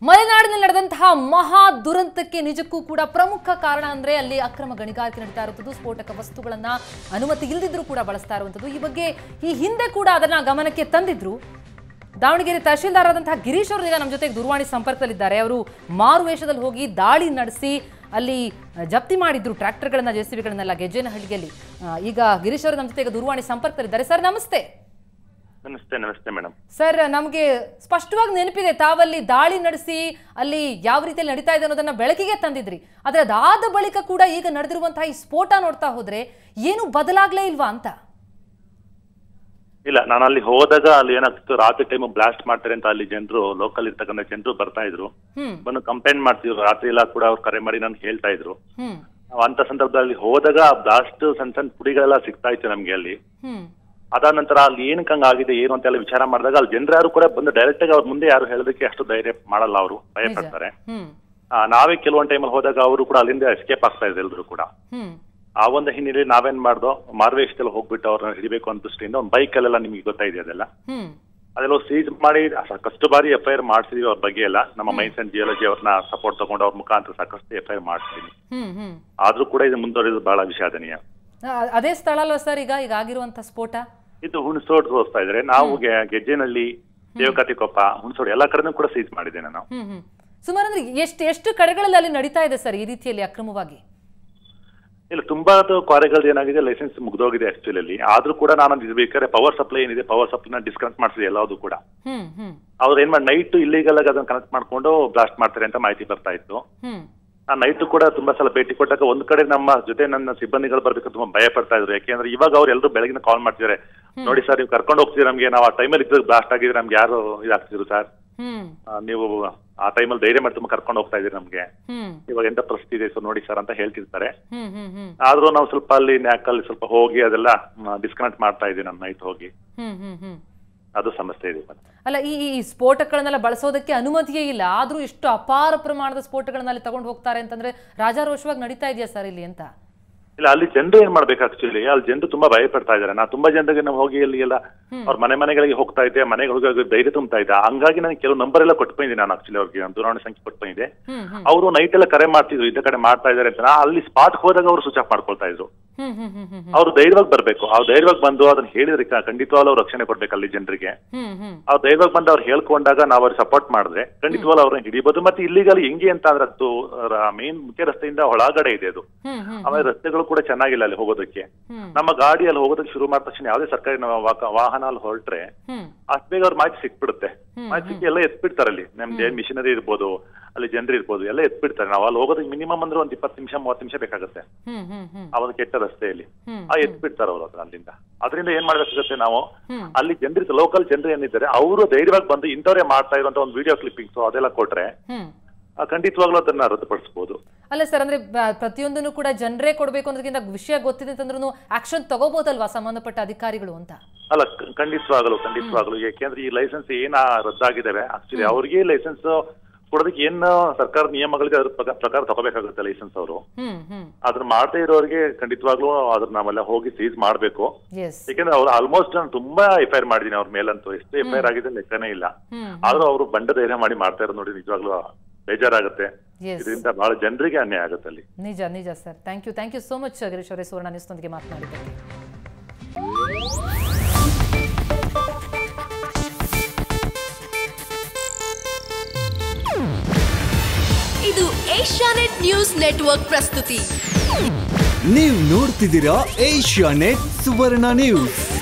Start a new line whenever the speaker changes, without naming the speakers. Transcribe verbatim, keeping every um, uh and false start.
ಮಲೆನಾಡಿನಲ್ಲಿ ನಡೆದಂತಹ ಮಹಾ ದುರಂತಕ್ಕೆ ನಿಜಕ್ಕೂ ಕೂಡ ಪ್ರಮುಖ ಕಾರಣ ಅಂದ್ರೆ ಅಲ್ಲಿ ಅಕ್ರಮ ಗಣಿಗಾರಿಕೆ ನಡೀತಾ ಇರುವುದು, ಸ್ಫೋಟಕ ವಸ್ತುಗಳನ್ನ ಅನುಮತಿ ಇಲ್ಲದಿದ್ರೂ ಕೂಡ ಬಳಸ್ತಾ ಇರುವಂತದ್ದು. ಈ ಬಗ್ಗೆ ಈ ಹಿಂದೆ ಕೂಡ ಅದನ್ನ ಗಮನಕ್ಕೆ ತಂದಿದ್ರು. ದಾವಣಗೆರೆ ತಹಶೀಲ್ದಾರ್ ಆದಂತಹ ಗಿರೀಶ್ ಅವರು ಈಗ ನಮ್ಮ ಜೊತೆಗೆ ದೂರವಾಣಿ ಸಂಪರ್ಕದಲ್ಲಿದ್ದಾರೆ. ಅವರು ಮಾರುವೇಷದಲ್ಲಿ ಹೋಗಿ ದಾಳಿ ನಡೆಸಿ ಅಲ್ಲಿ ಜಪ್ತಿ ಮಾಡಿದ್ರು ಟ್ರ್ಯಾಕ್ಟರ್ಗಳನ್ನ, ಜೆಸಿಬಿಗಳನ್ನೆಲ್ಲ ಗೆಜ್ಜೇನಹಳ್ಳಿಯಲ್ಲಿ. ಈಗ ಗಿರೀಶ್ ಅವರು ನಮ್ಮ ಜೊತೆಗೆ ದೂರವಾಣಿ ಸಂಪರ್ಕದಲ್ಲಿದ್ದಾರೆ. ಸರ್ ನಮಸ್ತೆ.
ನಮಸ್ತೆ. ನಮಸ್ತೆ ಮೇಡಮ್.
ಸರ್, ನಮಗೆ ಸ್ಪಷ್ಟವಾಗಿ ನೆನಪಿದೆ, ತಾವಲ್ಲಿ ದಾಳಿ ನಡೆಸಿ ಅಲ್ಲಿ ಯಾವ ರೀತಿಯಲ್ಲಿ ನಡೀತಾ ಇದೆ ಅನ್ನೋದನ್ನ ಬೆಳಕಿಗೆ ತಂದಿದ್ರಿ. ಆದ್ರೆ ಅದಾದ ಬಳಿಕ ಕೂಡ ಈಗ ನಡೆದಿರುವಂತಹ ಈ ಸ್ಫೋಟ ನೋಡ್ತಾ ಹೋದ್ರೆ ಏನು ಬದಲಾಗ್ಲೇ ಇಲ್ವಾ ಅಂತ?
ಇಲ್ಲ, ನಾನು ಅಲ್ಲಿ ಹೋದಾಗ ಅಲ್ಲಿ ಏನಾಗ್ತಿತ್ತು, ರಾತ್ರಿ ಟೈಮ್ ಬ್ಲಾಸ್ಟ್ ಮಾಡ್ತಾರೆ ಅಂತ ಅಲ್ಲಿ ಜನರು, ಲೋಕಲ್ ಇರ್ತಕ್ಕಂಥ ಜನರು ಬರ್ತಾ ಇದ್ರು, ಬಂದು ಕಂಪ್ಲೇಂಟ್ ಮಾಡ್ತಿದ್ರು. ರಾತ್ರಿ ಎಲ್ಲ ಕೂಡ ಅವ್ರು ಕರೆ ಮಾಡಿ ನನ್ಗೆ ಹೇಳ್ತಾ ಇದ್ರು. ಅಂತ ಸಂದರ್ಭದಲ್ಲಿ ಹೋದಾಗ ಬ್ಲಾಸ್ಟ್ ಸಣ್ಣ ಸಣ್ಣ ಪುಡಿಗಳೆಲ್ಲ ಸಿಗ್ತಾ ಇತ್ತು ನಮ್ಗೆ ಅಲ್ಲಿ. ಅದಾದ ನಂತರ ಅಲ್ಲಿ ಏನಕ್ಕೆ ಹಂಗಾಗಿದೆ ಏನು ಅಂತ ಎಲ್ಲ ವಿಚಾರ ಮಾಡಿದಾಗ ಅಲ್ಲಿ ಜನರು ಯಾರು ಕೂಡ ಬಂದು ಡೈರೆಕ್ಟ್ ಆಗಿ ಅವ್ರ ಮುಂದೆ ಯಾರು ಹೇಳೋದಕ್ಕೆ ಅಷ್ಟು ಧೈರ್ಯ ಮಾಡಲ್ಲ, ಅವರು ಭಯ ಪಡ್ತಾರೆ. ನಾವೇ ಕೆಲವೊಂದು ಟೈಮಲ್ಲಿ ಹೋದಾಗ ಅವರು ಕೂಡ ಅಲ್ಲಿಂದ ಎಸ್ಕೇಪ್ ಆಗ್ತಾ ಇದ್ರು ಎಲ್ರು ಕೂಡ. ಆ ಒಂದು ಹಿನ್ನೆಲೆಯಲ್ಲಿ ನಾವೇನ್ ಮಾಡ್ದೋ, ಮಾರ್ವೇಶದಲ್ಲಿ ಹೋಗ್ಬಿಟ್ಟು ಅವ್ರನ್ನ ಹಿಡಿಬೇಕು ಅಂತ ದೃಷ್ಟಿಯಿಂದ ಒಂದು ಬೈಕ್ ಅಲ್ಲೆಲ್ಲ ನಿಮ್ಗೆ ಗೊತ್ತಾಯಿದೆ ಅದೆಲ್ಲ ಅದೆಲ್ಲ ಸೀಜ್ ಮಾಡಿ ಸಾಕಷ್ಟು ಬಾರಿ ಎಫ್ ಐ ಆರ್ ಮಾಡ್ಸಿದೀವಿ ಅವ್ರ ಬಗ್ಗೆ ಎಲ್ಲ. ನಮ್ಮ ಮೈನ್ಸ್ ಅಂಡ್ ಜಿಯಾಲಜಿ ಅವ್ರನ್ನ ಸಪೋರ್ಟ್ ತಗೊಂಡು ಅವ್ರ ಮುಖಾಂತರ ಸಾಕಷ್ಟು ಎಫ್ ಐ ಆರ್ ಮಾಡ್ಸಿದೀವಿ. ಆದ್ರೂ ಕೂಡ ಇದು ಮುಂದುವರಿದು ಬಹಳ ವಿಷಾದನೀಯ.
ಅದೇ ಸ್ಥಳ ಅಲ್ವಾ ಸರ್ ಈಗ ಈಗ ಆಗಿರುವಂತ ಸ್ಫೋಟ?
ಇದು ಹುಣಸೋಡ್ ತೋರಿಸ್ತಾ ಇದ್ರೆ ನಾವು ಗೆಜ್ಜೆನಹಳ್ಳಿ, ದೇವಕಾತಿಕೊಪ್ಪ, ಹುಣಸೋಡ್ ಎಲ್ಲಾ ಕಡೆನೂ ಕೂಡ ಸೀಜ್ ಮಾಡಿದ್ದೇನೆ ನಾವು.
ಸುಮಾರು ಅಂದ್ರೆ ಎಷ್ಟು ಎಷ್ಟು ಕಡೆಗಳಲ್ಲಿ ಅಲ್ಲಿ ನಡೀತಾ ಇದೆ ಸರ್ ಈ ರೀತಿಯಲ್ಲಿ ಅಕ್ರಮವಾಗಿ?
ಇಲ್ಲ, ತುಂಬಾ ಕ್ವಾರಿಗಳು ಏನಾಗಿದೆ, ಲೈಸೆನ್ಸ್ ಮುಗ್ದೋಗಿದೆ ಆಕ್ಚುಲಿ ಅಲ್ಲಿ. ಆದ್ರೂ ಕೂಡ ನಾನು ಬೇಕಾದ್ರೆ ಪವರ್ ಸಪ್ಲೈ ಏನಿದೆ, ಪವರ್ ಸಪ್ಲೈನ ಡಿಸ್ಕನೆಕ್ಟ್ ಮಾಡ್ಸಿದೆ ಎಲ್ಲಾದ್ರು ಕೂಡ. ಅವ್ರು ಏನ್ ಮಾಡಿ ನೈಟ್ ಇಲ್ಲಿಗಲ್ ಆಗಿ ಅದನ್ನ ಕನೆಕ್ಟ್ ಮಾಡ್ಕೊಂಡು ಬ್ಲಾಸ್ಟ್ ಮಾಡ್ತಾರೆ ಅಂತ ಮಾಹಿತಿ ಬರ್ತಾ ಇತ್ತು. ಆ ನೈಟ್ ಕೂಡ ತುಂಬಾ ಸಲ ಭೇಟಿ ಕೊಟ್ಟಾಗ ಒಂದ್ ಕಡೆ ನಮ್ಮ ಜೊತೆ ನನ್ನ ಸಿಬ್ಬಂದಿಗಳು ಬರ್ಬೇಕು ತುಂಬಾ ಭಯ ಪಡ್ತಾ ಇದ್ರು. ಯಾಕೆಂದ್ರೆ ಇವಾಗ ಅವ್ರು ಎಲ್ಲರೂ ಬೆಳಗಿನ ಕಾಲ್ ಮಾಡ್ತಿದ್ದಾರೆ, ನೋಡಿ ಸರ್ ನೀವು ಕರ್ಕೊಂಡು ಹೋಗ್ತೀರಿ ನಮ್ಗೆ, ನಾವು ಆ ಟೈಮಲ್ಲಿ ಇದ್ದಾಗ ಬ್ಲಾಸ್ಟ್ ಆಗಿದ್ರೆ ನಮ್ಗೆ ಯಾರು ಇದಾಗ್ತಿದ್ರು ಸರ್, ನೀವು ಆ ಟೈಮಲ್ಲಿ ಧೈರ್ಯ ಮಾಡಿ ತುಂಬಾ ಕರ್ಕೊಂಡು ಹೋಗ್ತಾ ಇದ್ರಿ ನಮ್ಗೆ, ಇವಾಗ ಎಂತ ಪರಿಸ್ಥಿತಿ ಇದೆ ಸರ್ ನೋಡಿ ಸರ್ ಅಂತ ಹೇಳ್ತಿರ್ತಾರೆ. ಆದ್ರೂ ನಾವು ಸ್ವಲ್ಪ ಅಲ್ಲಿ ನ್ಯಾಕಲ್ಲಿ ಸ್ವಲ್ಪ ಹೋಗಿ ಅದೆಲ್ಲ ಡಿಸ್ಕನೆಕ್ಟ್ ಮಾಡ್ತಾ ಇದ್ದೀವಿ ನಾನು ನೈಟ್ ಹೋಗಿ. ಅದು ಸಮಸ್ಯೆ ಇದೆ.
ಅಲ್ಲ, ಈ ಈ ಸ್ಫೋಟಗಳನ್ನೆಲ್ಲ ಬಳಸೋದಕ್ಕೆ ಅನುಮತಿಯೇ ಇಲ್ಲ, ಆದ್ರೂ ಇಷ್ಟು ಅಪಾರ ಪ್ರಮಾಣದ ಸ್ಫೋಟಗಳನ್ನ ಅಲ್ಲಿ ತಗೊಂಡು ಹೋಗ್ತಾರೆ ಅಂತಂದ್ರೆ ರಾಜಾರೋಷವಾಗಿ ನಡೀತಾ ಇದೆಯಾ ಸರ್ ಇಲ್ಲಿ ಅಂತ?
ಇಲ್ಲ, ಅಲ್ಲಿ ಜನರು ಏನ್ ಮಾಡ್ಬೇಕು ಆಕ್ಚುಲಿ, ಅಲ್ಲಿ ಜನರು ತುಂಬಾ ಭಯ ಪಡ್ತಾ ಇದಾರೆ. ನಾ ತುಂಬಾ ಜನರಿಗೆ ನಾವು ಹೋಗಿ ಅಲ್ಲಿ ಎಲ್ಲ ಅವ್ರ ಮನೆ ಮನೆಗಳಿಗೆ ಹೋಗ್ತಾ ಇದ್ದೆ, ಮನೆಗೆ ಹೋಗಿ ಧೈರ್ಯ ತುಂಬ್ತಾ ಇದ್ದೆ. ಹಂಗಾಗಿ ನನಗೆ ಕೆಲವು ನಂಬರ್ ಎಲ್ಲ ಕೊಟ್ಟು ಬಂದಿದ್ದೆ ನಾನು ಆಕ್ಚುಲಿ ಅವ್ರಿಗೆ ದೂರವಾಣಿ ಸಂಖ್ಯೆ ಕೊಟ್ಟು ಬಂದಿದ್ದೆ. ಅವರು ನೈಟ್ ಎಲ್ಲ ಕರೆ ಮಾಡ್ತಿದ್ರು, ಇದೇ ಕಡೆ ಮಾಡ್ತಾ ಇದಾರೆ ಅಂತ. ಅಲ್ಲಿ ಸ್ಪಾಟ್ ಹೋದಾಗ ಅವರು ಸ್ವಿಚ್ ಆಫ್ ಮಾಡ್ಕೊಳ್ತಾ ಇದ್ರು. ಅವ್ರು ಧೈರ್ಯವಾಗಿ ಬರ್ಬೇಕು, ಅವ್ರು ಧೈರ್ಯವಾಗಿ ಬಂದು ಅದನ್ನ ಹೇಳಿದ್ರೆ ಖಂಡಿತವಾಗ್ಲೂ ಅವ್ರು ರಕ್ಷಣೆ ಕೊಡ್ಬೇಕು ಅಲ್ಲಿ ಜನರಿಗೆ. ಅವ್ರು ಧೈರ್ಯವಾಗಿ ಬಂದು ಅವ್ರು ಹೇಳ್ಕೊಂಡಾಗ ನಾವು ಅವ್ರಿಗೆ ಸಪೋರ್ಟ್ ಮಾಡಿದ್ರೆ ಖಂಡಿತವಾಗ್ಲೂ ಅವ್ರನ್ನ ಹಿಡಿಬಹುದು. ಮತ್ತೆ ಇಲ್ಲಿಗಲ್ಲಿ ಹೆಂಗೆ ಅಂತ ಅಂದ್ರೆ ಅದು ಮೇನ್ ಮುಖ್ಯ ರಸ್ತೆಯಿಂದ ಒಳಗಡೆ ಇದೆ ಅದು. ಆಮೇಲೆ ರಸ್ತೆಗಳು ಕೂಡ ಚೆನ್ನಾಗಿಲ್ಲ ಅಲ್ಲಿ ಹೋಗೋದಕ್ಕೆ. ನಮ್ಮ ಗಾಡಿಯಲ್ಲಿ ಹೋಗೋದಕ್ಕೆ ಶುರು ಮಾಡಿದ ತಕ್ಷಣ ಯಾವುದೇ ಸರ್ಕಾರಿ ವಾಹನ ಅಲ್ಲಿ ಹೊರಟ್ರೆ ಅಷ್ಟು ಬೇಗ ಅವ್ರ ಮಾಹಿತಿ ಸಿಕ್ಬಿಡುತ್ತೆ. ಮಾಹಿತಿ ಸಿಕ್ಕಿ ಎಲ್ಲ ಎತ್ಬಿಡ್ತಾರೆ ಅಲ್ಲಿ. ನಮ್ದು ಮಿಷನರಿ ಇರ್ಬೋದು, ಅಲ್ಲಿ ಜನರು ಇರ್ಬೋದು, ಎಲ್ಲ ಎತ್ಬಿಡ್ತಾರೆ. ನಾವು ಅಲ್ಲಿ ಹೋಗೋದಕ್ಕೆ ಮಿನಿಮಮ್ ಅಂದ್ರೆ ಒಂದ್ ಇಪ್ಪತ್ತು ನಿಮಿಷ ಮೂವತ್ತು ನಿಮಿಷ ಬೇಕಾಗುತ್ತೆ ಅವಾಗ ಕೆಟ್ಟ ರಸ್ತೆಯಲ್ಲಿ. ಆ ಎತ್ಬಿಡ್ತಾರೆ ಅವ್ರು ಅದ್ರ ಅಲ್ಲಿಂದ. ಅದರಿಂದ ಏನ್ ಮಾಡ್ಬೇಕಾಗುತ್ತೆ, ನಾವು ಅಲ್ಲಿ ಜನರು ಲೋಕಲ್ ಜನರು ಏನಿದ್ದಾರೆ ಅವರು ಧೈರ್ಯವಾಗಿ ಬಂದು ಇಂಥವ್ರೆ ಮಾಡ್ತಾ ಇರುವಂತ ಒಂದು ವಿಡಿಯೋ ಕ್ಲಿಪ್ಪಿಂಗ್ಸ್ ಅದೆಲ್ಲ ಕೊಟ್ರೆ ಖಂಡಿತವಾಗ್ಲೂ ಅದನ್ನ ರದ್ದುಪಡಿಸಬಹುದು.
ಅಲ್ಲ ಸರ್, ಅಂದ್ರೆ ಪ್ರತಿಯೊಂದನ್ನು ಕೂಡ ಜನರೇ ಕೊಡ್ಬೇಕು ಅನ್ನೋದಕ್ಕಿಂತ ವಿಷಯ ಗೊತ್ತಿದೆ ಅಂತಂದ್ರೂ ಆಕ್ಷನ್ ತಗೋಬಹುದಲ್ವಾ ಸಂಬಂಧಪಟ್ಟ ಅಧಿಕಾರಿಗಳು ಅಂತ?
ಅಲ್ಲ, ಖಂಡಿತವಾಗಲು ಖಂಡಿತವಾಗಲು ಯಾಕೆಂದ್ರೆ ಈ ಲೈಸೆನ್ಸ್ ಏನ ರದ್ದಾಗಿದ್ದಾವೆ ಆಕ್ಚುಲಿ ಅವ್ರಿಗೆ ಲೈಸೆನ್ಸ್ ಕೊಡೋದಕ್ಕೆ ಏನು ಸರ್ಕಾರ ನಿಯಮಗಳಿಗೆ ಅದ್ರ ಪ್ರಕಾರ ತಗೋಬೇಕಾಗುತ್ತೆ ಲೈಸೆನ್ಸ್ ಅವರು. ಅದನ್ನ ಮಾಡದೇ ಇರೋರಿಗೆ ಖಂಡಿತವಾಗ್ಲೂ ಅದ್ರ ನಾವೆಲ್ಲ ಹೋಗಿ ಸೀಸ್ ಮಾಡ್ಬೇಕು. ಯಾಕಂದ್ರೆ ಅವ್ರು ಆಲ್ಮೋಸ್ಟ್ ನಾನು ತುಂಬಾ ಎಫ್ ಐ ಆರ್ ಮಾಡಿದೀನಿ ಅವ್ರ ಮೇಲಂತೂ. ಎಷ್ಟು ಎಫ್ ಐ ಆರ್ ಆಗಿದೆ ಲೆಕ್ಕನೇ ಇಲ್ಲ. ಆದ್ರೂ ಅವರು ಬಂಡ ಧೈರ್ಯ ಮಾಡಿ ಮಾಡ್ತಾ ಇರೋದು ನೋಡಿ ನಿಜವಾಗ್ಲೂ ಬೇಜಾರಾಗುತ್ತೆ. ಇದರಿಂದ ಬಹಳ ಜನರಿಗೆ ಅನ್ಯಾಯ ಆಗುತ್ತೆ ಅಲ್ಲಿ.
ನಿಜ ನಿಜ sir. Thank you thank you so much Girish ಅವರೇ, ಸುವರ್ಣ ನ್ಯೂಸ್ನೊಂದಿಗೆ ಮಾತನಾಡಿದ್ದಕ್ಕೆ.
ಇದು ಏಷ್ಯಾನೆಟ್ ನ್ಯೂಸ್ ನೆಟ್ವರ್ಕ್ ಪ್ರಸ್ತುತಿ.
ನೀವು ನೋಡ್ತಿದ್ದೀರಾ ಏಷ್ಯಾನೆಟ್ ಸುವರ್ಣ ನ್ಯೂಸ್.